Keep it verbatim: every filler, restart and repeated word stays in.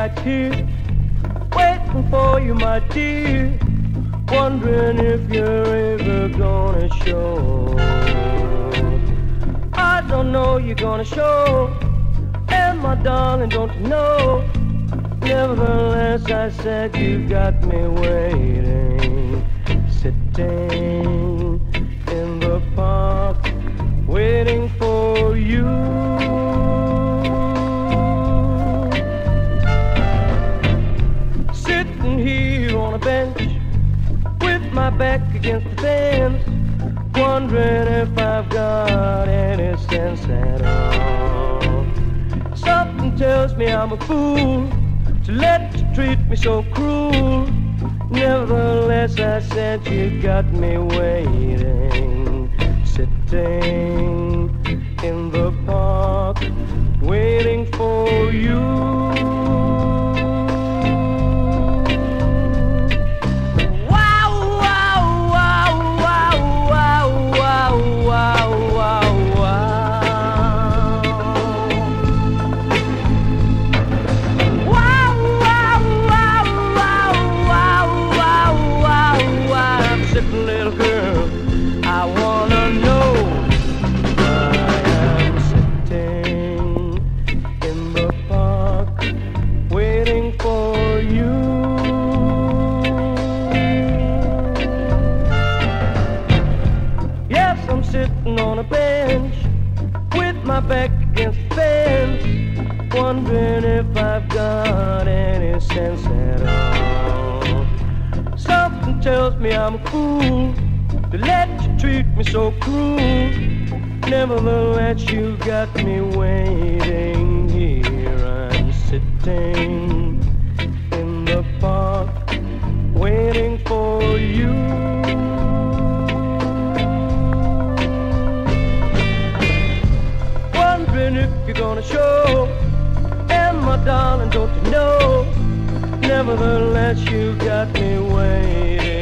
right here, waiting for you, my dear, wondering if you're ever gonna show. I don't know you're gonna show, and my darling, don't you know, nevertheless I said you got me waiting, sitting in the park, waiting for you. Sitting here on a bench with my back against the fence, wondering if I've got any sense at all. Something tells me I'm a fool to let you treat me so cruel. Nevertheless, I said you got me waiting, sitting in the park, waiting for you. Back against the fence, wondering if I've got any sense at all. Something tells me I'm a fool to let you treat me so cruel. Nevertheless, you got me waiting here. I'm sitting in the park, waiting for you. If you're gonna show, and my darling, don't you know, nevertheless you got me waiting.